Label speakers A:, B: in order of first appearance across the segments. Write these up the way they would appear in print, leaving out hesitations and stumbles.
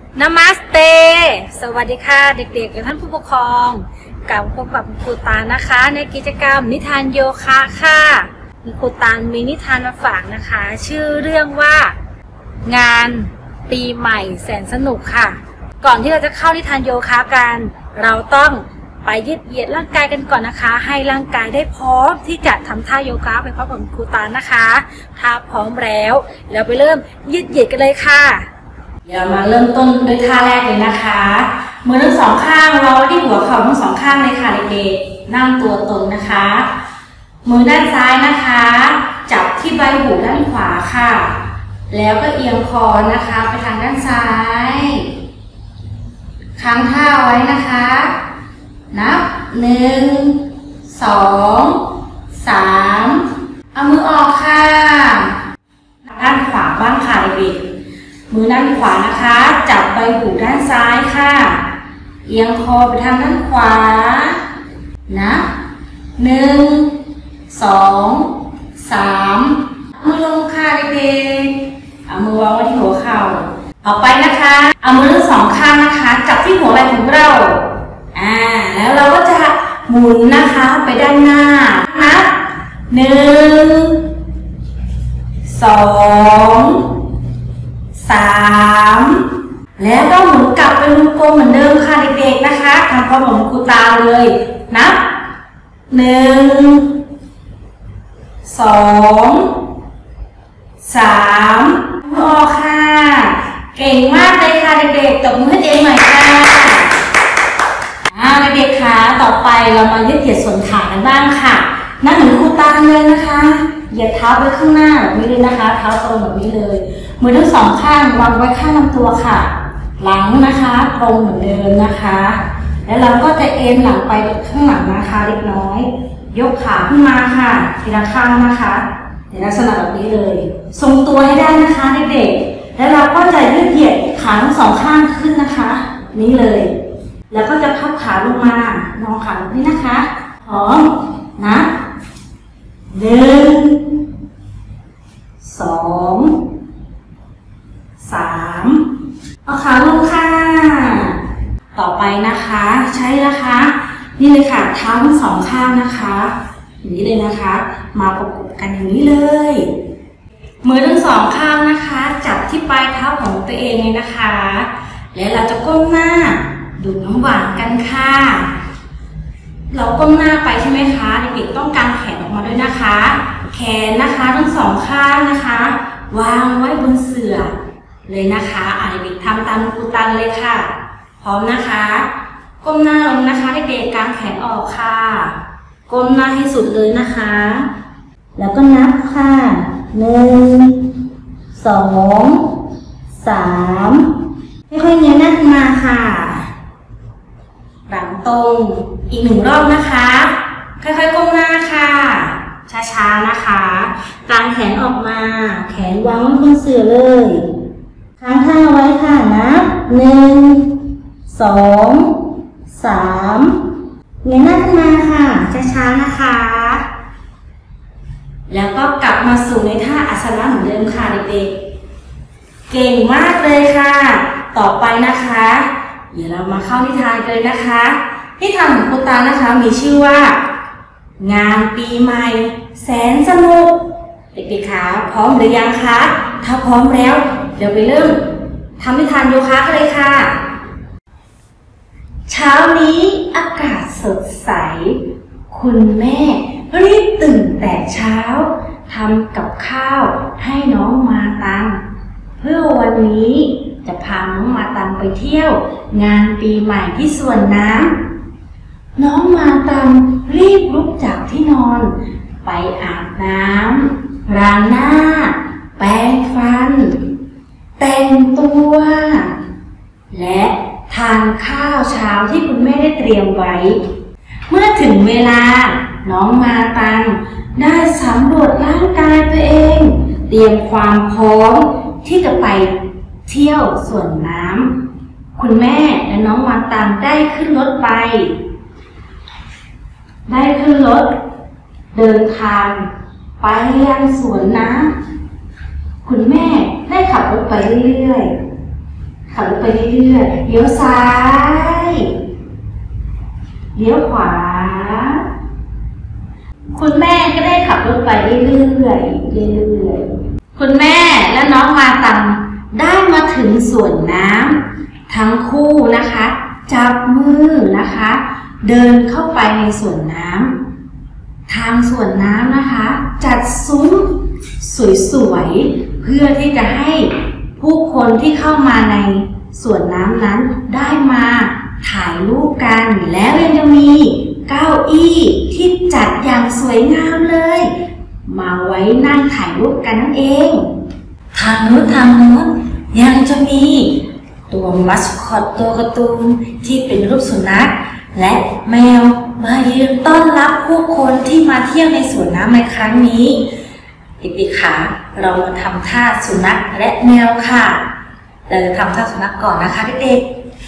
A: นามัสเตสวัสดีค่ะเด็กๆและท่านผู้ปกครองกลับพบกับครูตานะคะในกิจกรรมนิทานโยคะค่ะครูตามีนิทานมาฝากนะคะชื่อเรื่องว่างานปีใหม่แสนสนุกค่ะก่อนที่เราจะเข้านิทานโยคะกันเราต้องไปยืดเหยียดร่างกายกันก่อนนะคะให้ร่างกายได้พร้อมที่จะทำท่าโยคะไปพร้อมกับครูตานะคะถ้าพร้อมแล้วเราไปเริ่มยืดเหยียดกันเลยค่ะเดี๋ยวมาเริ่มต้นด้วยท่าแรกเลยนะคะมือทั้งสองข้างวางไว้ที่หัวเข่าทั้งสองข้างเลยค่ะเด็กๆนั่งตัวตรงนะคะมือด้านซ้ายนะคะจับที่ใบหูด้านขวาค่ะแล้วก็เอียงคอนะคะไปทางด้านซ้ายค้างท่าไว้นะคะนับ1 2 3เอามือออกค่ะด้านขวาบ้างค่ะเด็กๆมือด้านขวานะคะจับใบหูด้านซ้ายค่ะเอียงคอไปทางด้านขวานับ1 2 3มือลงค่ะเด็กๆเอามือวางไว้ที่หัวเข่าต่อไปนะคะเอามือทั้งสองข้างนะคะจับที่หัวไหล่ของเราแล้วเราก็จะหมุนนะคะไปด้านหน้านับ1 2 3แล้วก็หมุนกลับเป็นวงกลมเหมือนเดิมค่ะเด็กๆนะคะทำพร้อมกับครูตาเลยนับ1 2 3มือออกค่ะเก่งมากเลยค่ะเด็กๆตบมือให้เองหน่อยค่ะเด็กๆค่ะต่อไปเรามายืดเหยียดส่วนขากันบ้างค่ะนั่งเหมือนครูตาเลยนะคะเหยียดเท้าไปข้างหน้าแบบนี้เลยนะคะเท้าตรงแบบนี้เลยมือทั้งสองข้างวางไว้ข้างลำตัวค่ะหลังนะคะตรงเหมือนเดิมนะคะแล้วเราก็จะเอ็นหลังไปข้างหลังนะคะเล็กน้อยยกขาขึ้นมาค่ะทีละข้างนะคะในลักษณะแบบนี้เลยทรงตัวให้ได้นะคะเด็กๆแล้วเราก็จะยืดเหยียดขาทั้งสองข้างขึ้นนะคะนี่เลยแล้วก็จะพับขาลงมานอนขาแบบนี้นะคะพร้อมนะ1 2 3เอาขาลงค่ะต่อไปนะคะใช้นะคะนี่เลยค่ะเท้าทั้งสองข้างนะคะอย่างนี้เลยนะคะมาประกบกันอย่างนี้เลยมือทั้งสองข้างนะคะจับที่ปลายเท้าของตัวเองเลยนะคะแล้วเราจะก้มหน้าดูดน้ำหวานกันค่ะเราก้มหน้าไปใช่ไหมคะเด็กๆต้องกางแขนออกมาด้วยนะคะแขนนะคะทั้งสองข้างนะคะวางไว้บนเสื่อเลยนะคะเด็กๆทำตามครูตันเลยค่ะพร้อมนะคะก้มหน้าลงนะคะเด็กๆกางแขนออกค่ะก้มหน้าให้สุดเลยนะคะแล้วก็นับค่ะ1 2 3ค่อยๆเงยหน้าขึ้นมาค่ะหลังตรงอีก1 รอบนะคะค่อยๆก้มหน้าค่ะช้าๆนะคะกางแขนออกมาแขนวางไว้บนเสื่อเลยค้างท่าไว้ค่ะนับ1 2 3เงยหน้าขึ้นมาค่ะช้าๆนะคะแล้วก็กลับมาสู่ในท่าอาสนะเหมือนเดิมค่ะเด็กๆเก่งมากเลยค่ะต่อไปนะคะเดี๋ยวเรามาเข้านิทานกันเลยนะคะนิทานของครูตานะคะมีชื่อว่างานปีใหม่แสนสนุกเด็กๆคะพร้อมหรือยังคะถ้าพร้อมแล้วเดี๋ยวไปเริ่มทำนิทานโยคะกันเลยค่ะเช้านี้อากาศสดใสคุณแม่รีบตื่นแต่เช้าทำกับข้าวให้น้องมาตังเพื่อวันนี้จะพาน้องมาตังไปเที่ยวงานปีใหม่ที่สวนน้ำน้องมาตังรีบลุกจากที่นอนไปอาบน้ำล้างหน้าแปรงฟันแต่งตัวและทานข้าวเช้าที่คุณแม่ได้เตรียมไว้เมื่อถึงเวลาน้องมาตังได้สำรวจร่างกายตัวเองเตรียมความพร้อมที่จะไปเที่ยวสวนน้ำคุณแม่และน้องมาตังได้ขึ้นรถไปเดินทางไปยังสวนน้ำคุณแม่ได้ขับรถไปเรื่อยๆขับรถไปเรื่อยๆเลี้ยวซ้ายเลี้ยวขวาคุณแม่ก็ได้ขับรถไปเรื่อยๆคุณแม่และน้องมาตังได้มาถึงสวนน้ำทั้งคู่นะคะจับมือนะคะเดินเข้าไปในสวนน้ำทางสวนน้ำนะคะจัดซุ้มสวยๆเพื่อที่จะให้ผู้คนที่เข้ามาในสวนน้ำนั้นได้มาถ่ายรูปกันแล้วยังจะมีเก้าอี้ที่จัดอย่างสวยงามเลยมาไว้นั่งถ่ายรูปกันนั่นเองทางนู้นยังจะมีตัวมัสคอตตัวการ์ตูนที่เป็นรูปสุนัขและแมวมายืนต้อนรับผู้คนที่มาเที่ยวในสวนน้ำในครั้งนี้เด็กๆค่ะเรามาทำท่าสุนัขและแมวค่ะเราจะทำท่าสุนัขก่อนนะคะเด็ก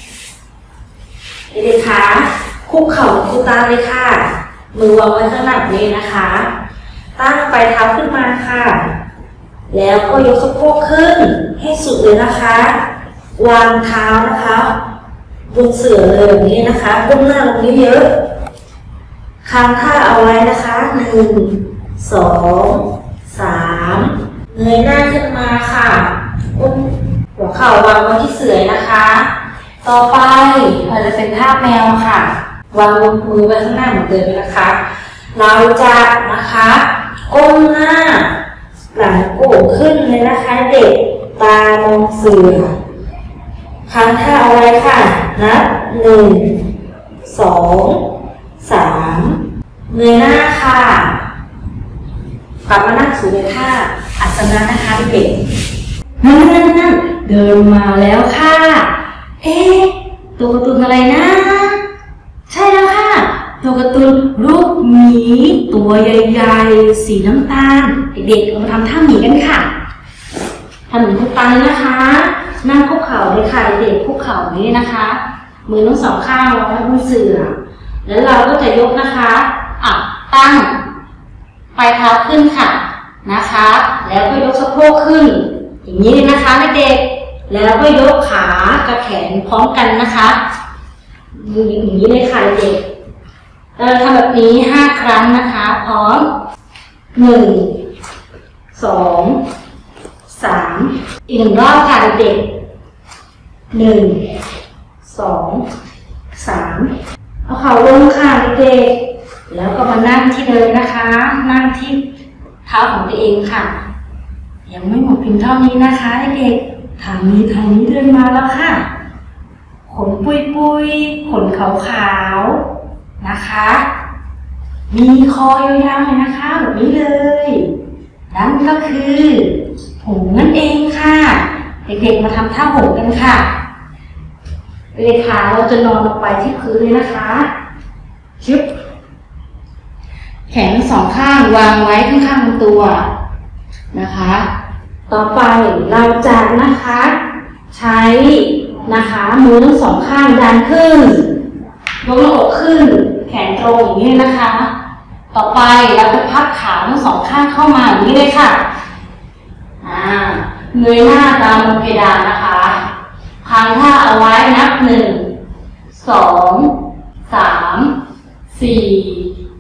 A: ๆค่ะคุกเข่าคุกตาเลยค่ะมือวางไว้ข้างหลังนี้นะคะตั้งปลายเท้าขึ้นมาค่ะแล้วก็ยกสะโพกขึ้นให้สุดเลยนะคะวางเท้านะคะบนเสื่อเลยแบบนี้นะคะก้มหน้าลงนี้เยอะค้างท่าเอาไว้นะคะ1 2 3เงยหน้าขึ้นมาค่ะหัวเข่าวางไว้ที่เสื่อนะคะต่อไปเราจะเป็นท่าแมวค่ะวางมือไว้ข้างหน้าเหมือนเดิมนะคะเราจะนะคะก้มหน้าหลังโก่งขึ้นเลยนะคะเด็กตามองเสื่อค้างท่าเอาไว้ค่ะนับ1 2 3เงยหน้าค่ะกลับมานั่งสู่ในท่าอาสนะนะคะเด็กนั่นเดินมาแล้วค่ะตัวการ์ตูนอะไรนะใช่แล้วค่ะตัวการ์ตูนรูปหมีตัวใหญ่ๆสีน้ำตาลเด็กๆเรามาทำท่าหมีกันค่ะทำหมีคุกตาเลยนะคะนั่งคุกเข่าเลยค่ะเด็กๆคุกเข่านี้นะคะมือทั้งสองข้างวางไว้บนเสื่อแล้วเราก็จะยกนะคะตั้งปลายเท้าขึ้นค่ะนะคะแล้วก็ยกสะโพกขึ้นอย่างนี้เลยนะคะเด็กๆแล้วก็ยกขากับแขนพร้อมกันนะคะอย่างนี้เลยค่ะเด็กเราทำแบบนี้5 ครั้งนะคะพร้อม1 2 3อีก1 รอบค่ะเด็ก1 2 3เอาเข่าลงค่ะเด็กแล้วก็มานั่งที่เดิมนะคะนั่งที่เท้าของตัวเองค่ะยังไม่หมดเพียงเท่านี้นะคะเด็กทางนี้เดินมาแล้วค่ะขนปุยขนขาวๆนะคะมีคอยาวๆเลยนะคะแบบนี้เลยนั่นก็คือหงส์นั่นเองค่ะเด็กๆมาทำท่าหงส์กันค่ะเด็กๆค่ะเราจะนอนลงไปที่พื้นเลยนะคะชึบแขนทั้ง2 ข้างวางไว้ข้างๆบนตัวนะคะต่อไปเราจะนะคะใช้นะคะมือทั้ง2 ข้างดันขึ้นยกหน้าอกขึ้นแขนตรงอย่างนี้นะคะต่อไปเราจะพับขาทั้ง2 ข้างเข้ามาอย่างนี้เลยค่ะเงยหน้าตามบนเพดานนะคะค้างท่าเอาไว้นับ1 2 3 4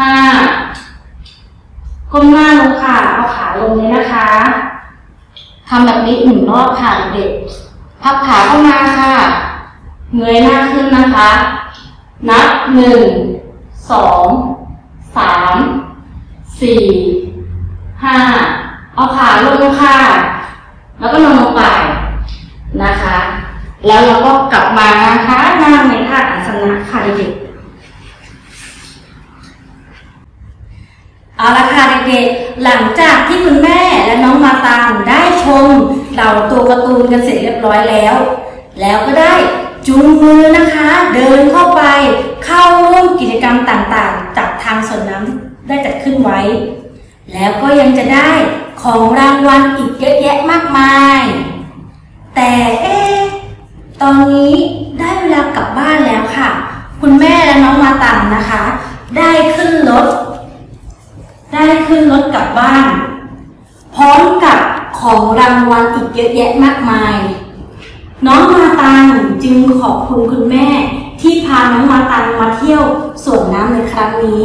A: 5ก้มหน้าลงค่ะเอาขาลงเลยนะคะทำแบบนี้1 รอบค่ะเด็กพับขาเข้ามาค่ะเงยหน้าขึ้นนะคะนับ1 2 3 4 5เอาขาลงค่ะแล้วก็นอนลงไปนะคะแล้วเราก็กลับมานะคะนั่งในท่าอาสนะค่ะเด็กเอาละค่ะเด็กๆหลังจากที่คุณแม่และน้องมาตามได้ชมเหล่าตัวการ์ตูนกันเสร็จเรียบร้อยแล้วก็ได้จูงมือนะคะเดินเข้าไปเข้าร่วมกิจกรรมต่างๆจากทางสวนน้ำได้จัดขึ้นไว้แล้วก็ยังจะได้ของรางวัลอีกเยอะแยะมากมายแต่ตอนนี้ได้เวลากลับบ้านแล้วค่ะคุณแม่และน้องมาตามนะคะได้ขึ้นรถกลับบ้านพร้อมกับของรางวัลอีกเยอะแยะมากมายน้องมาตังจึงขอบคุณคุณแม่ที่พาน้องมาตังมาเที่ยวสวนน้ำในครั้งนี้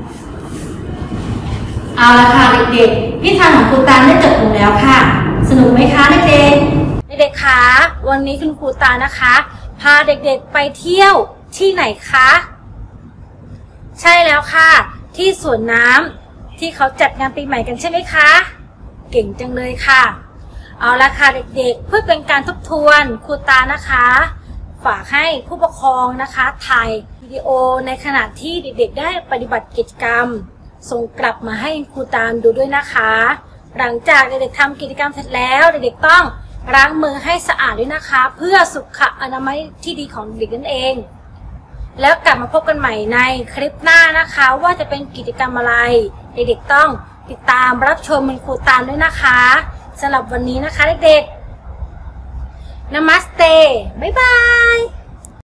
A: เอาละค่ะเด็กๆนิทานของครูตาได้จบลงแล้วค่ะสนุกไหมคะเด็กๆเด็กๆคะวันนี้คุณครูตานะคะพาเด็กๆไปเที่ยวที่ไหนคะใช่แล้วค่ะที่สวนน้ำที่เขาจัดงานปีใหม่กันใช่ไหมคะเก่งจังเลยค่ะเอาละค่ะเด็กๆเพื่อเป็นการทบทวนครูตานะคะฝากให้ผู้ปกครองนะคะถ่ายวิดีโอในขณะที่เด็กๆได้ปฏิบัติกิจกรรมส่งกลับมาให้ครูตาดูด้วยนะคะหลังจากเด็กๆทำกิจกรรมเสร็จแล้วเด็กๆต้องล้างมือให้สะอาดด้วยนะคะเพื่อสุขอนามัยที่ดีของเด็กนั่นเองแล้วกลับมาพบกันใหม่ในคลิปหน้านะคะว่าจะเป็นกิจกรรมอะไรเด็กๆต้องติดตามรับชมครูตาด้วยนะคะสำหรับวันนี้นะคะเด็กๆนามัสเตบ๊ายบาย